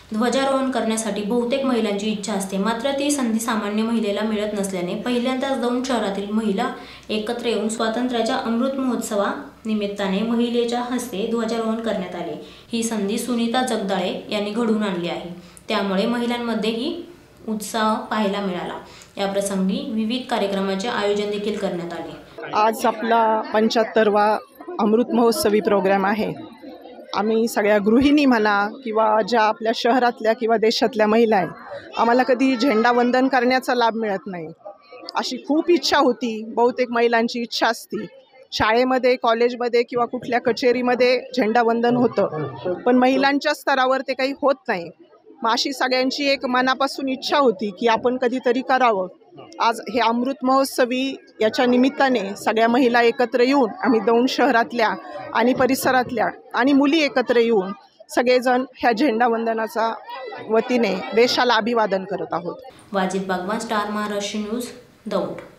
ध्वजारोहण करण्यासाठी बहुतेक महिलांची इच्छा असते, मात्र ती संधी सामान्य महिलेला मिळत नसल्याने पहिल्यांदाच दौंड शहरातील महिला एकत्र येऊन स्वातंत्र्याच्या अमृत महोत्सवा निमित्ताने महिलेच्या हस्ते ध्वजारोहण करण्यात आले। ही संधी सुनीता जगदाळे यांनी घडवून आणली आहे, त्यामुळे महिलांमध्येही उत्साह पाहायला मिळाला। या प्रसंगी विविध कार्यक्रमाचे आयोजन देखील करण्यात आले। आज आपला 75वा अमृत महोत्सवी प्रोग्राम आहे। आम्ही सगळ्या गृहिणी म्हणा किंवा ज्या आपल्या शहरातल्या किंवा देशातल्या महिला आहे, आम्हाला कधी झेंडा वंदन करण्याचा लाभ मिळत नाही। अशी खूप इच्छा होती, बहुतेक महिलांची इच्छा असती, शाळेमध्ये कॉलेजमध्ये किंवा कुठल्या कचेरीमध्ये झेंडा वंदन होतं, पण महिलांच्या स्तरावर ते काही होत नाही। मग अशी सगळ्यांची एक मनापासून इच्छा होती की आपण कधीतरी करावं। आज हे अमृत महोत्सवी याच्या निमित्ताने सगळ्या महिला एकत्र येऊन आम्ही दौंड शहरातल्या आणि परिसरातल्या आणि मुली एकत्र येऊन सगळेजण ह्या झेंडा वंदनाचा वतीने देशाला अभिवादन करत आहोत। Wajid Bagwan, star Maharashtra news, Daund.